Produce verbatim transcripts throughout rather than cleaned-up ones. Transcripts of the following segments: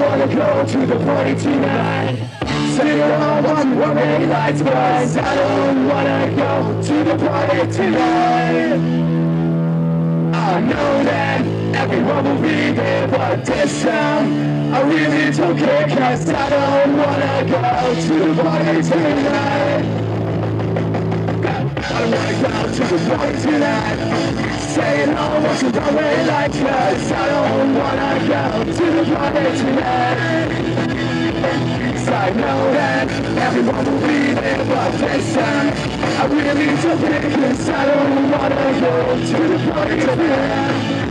wanna go to the party tonight. Say I want to wear many lights, but I don't wanna go to the party tonight. I know that everyone will be there, but this time I really don't care, cause I don't wanna go to the party tonight. I don't wanna go to the party tonight. Saying I want to wear many lights, cause I don't wanna go to the party tonight. I know that everyone will be there, but this time I really don't care, cause I don't wanna go to the party tonight.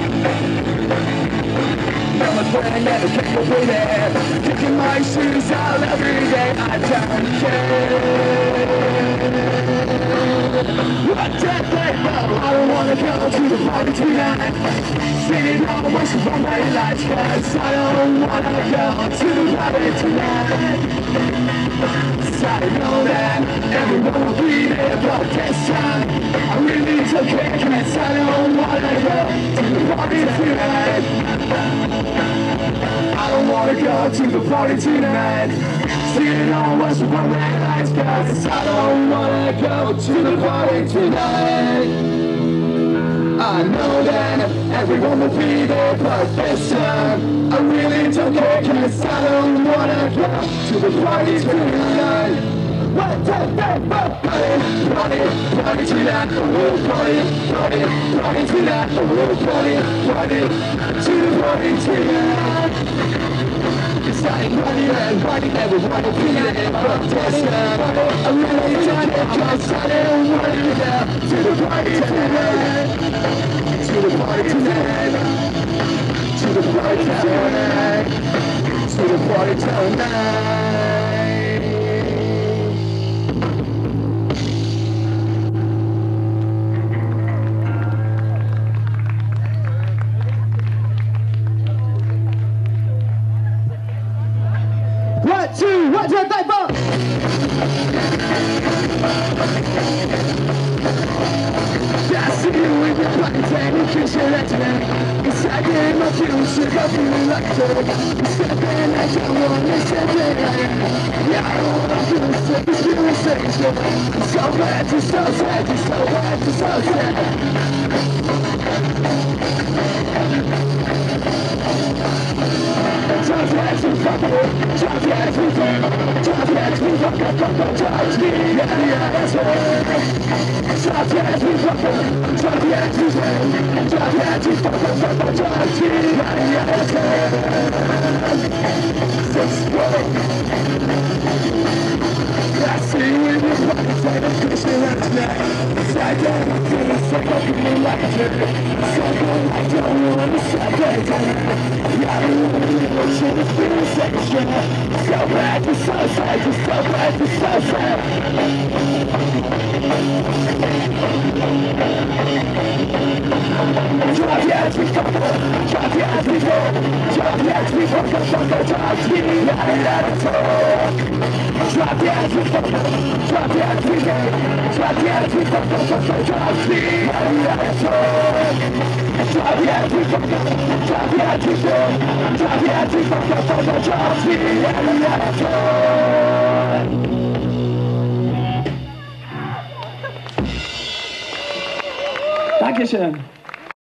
Now my friend never came away there, kicking my shoes out every day. I don't care. What did they know? I don't wanna go to the party tonight. Singing all the words from my life, cause I don't wanna go to the party tonight. I know that everyone will be there, but this time I really don't care, cause I don't wanna go to the party tonight. I don't wanna go to the party tonight. Seeing all what's wrong with lights, cause I don't wanna go to the party tonight. I know that everyone will be there, but this time I really don't care, cause I don't wanna go to the party tonight. What the heck? Party, party, party tonight. Oh, party, party, party tonight. Oh, party, party, to the party tonight. It's like party and party, everyone will be there, but this time I really don't care, cause I don't wanna go to the party tonight. To the party tonight. To the party tonight. To the party tonight. One, two, one, two, three, four. I see you in your pocket and you kiss your legs now. Inside in my future, I feel like I'm stepping at your one, you're stepping in. Yeah, I don't wanna feel sick, it's feeling sexual. So bad, you're so sad, you're so bad, you're so sad. Just as we fuck it, just as we fuck, just as we fuck, fuck, fuck, just me, yeah, yeah, that's it. Just as we fuck it, just as we fuck, just as we fuck, fuck, fuck, just me, yeah, yeah, that's it. Let's go. I see you in your pockets and I'm pushing out tonight. Side down, I'm feeling so fucking like it. So good, I don't wanna separate it. I don't wanna live what shit is feeling sexual. So bad, you're so sad, you're so bad, you're so sad. Drop the ass, we fuck up. Drop the ass, we fuck up. Drop the ass, we fuck up. Fuck up, drop the ass, we fuck up. Drop the ass, we fuck up. Drop the ass, we fuck up. Drop the ass, we fuck up. Fuck up, drop the ass, drop the ass, we fuck up. Drop the ass, we fuck up. Drop the ass, we fuck up. Fuck up, drop the ass. Dankeschön.